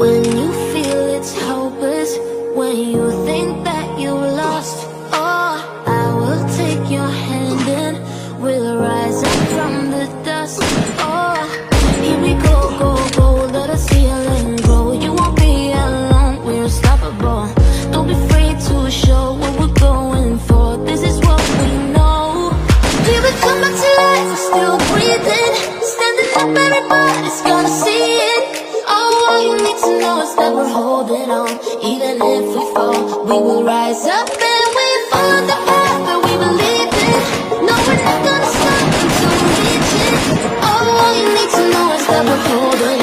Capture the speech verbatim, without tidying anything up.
When you feel it's hopeless, when you think that you lost, oh, I will take your hand and we'll rise up from the dust. Oh, here we go, go, go, let us heal and grow. You won't be alone, we're unstoppable. Don't be afraid to show what we're going for. This is what we know. We will come back to life, we're still breathing. Standing up, everybody's gonna see it. Oh, all you need to know is that we're holding on. Even if we fall, we will rise up and we follow the path that we believe in. No, we're not gonna stop until we reach it. Oh, all you need to know is that we're holding on.